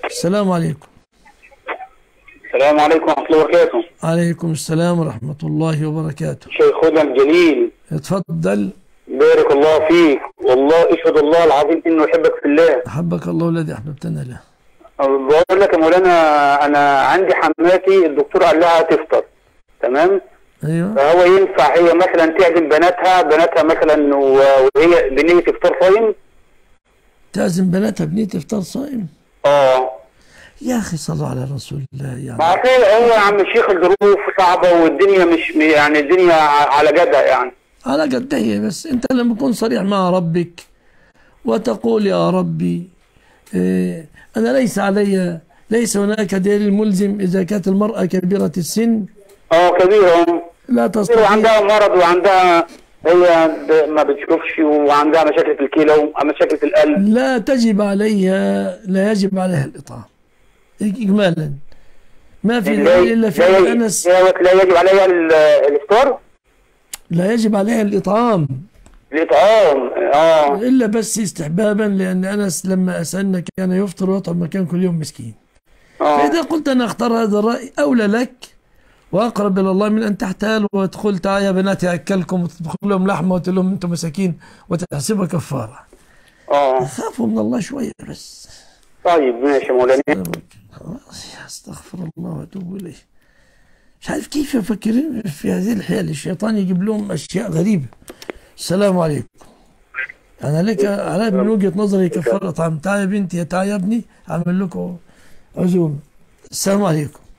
السلام عليكم. السلام عليكم ورحمة الله وبركاته. عليكم السلام ورحمة الله وبركاته. شيخنا الجليل، اتفضل. بارك الله فيك، والله اشهد الله العظيم انه يحبك في الله. أحبك الله الذي أحببتنا له. بقول لك يا مولانا، انا عندي حماتي الدكتور قال لها تفطر، تمام؟ أيوه. فهو ينفع هي مثلا تعزم بناتها مثلا وهي بنية افطار صايم؟ تعزم بناتها بنية إفطار صائم؟ اه. يا أخي صلوا على رسول الله يعني. ما هو يا عم الشيخ الظروف صعبة والدنيا مش يعني الدنيا على جدها يعني. على قد هي، بس أنت لما تكون صريح مع ربك وتقول يا ربي أنا ليس هناك دليل ملزم إذا كانت المرأة كبيرة السن. كبيرة. لا تستطيع. وعندها مرض وعندها هي ما بتشوفش وعندها مشاكل في الكلى ومشاكل في القلب. لا يجب عليها الإطعام إجمالا. ما في دليل إلا في أنس. لا يجب عليها الإفطار؟ لا يجب عليها الإطعام. إلا بس استحبابا، لأن أنس لما أسألنا كان يفطر ويطعم مكان كل يوم مسكين. فإذا قلت أنا أختار هذا الرأي أولى لك وأقرب إلى الله من أن تحتال وتقول تعالوا يا بناتي أكلكم وتطبخ لهم لحمة وتقول لهم أنتم مساكين وتحسبها كفارة. خافوا من الله شوية بس. طيب ماشي يا مولانا. استغفر الله واتوب اليه. مش عارف كيف يفكرون في هذه الحيل، الشيطان يجيب لهم اشياء غريبه. السلام عليكم. انا لك على من وجهه نظري كفاره طعام. تعال يا بنتي، تعال يا ابني، اعمل لكم عزومه. السلام عليكم.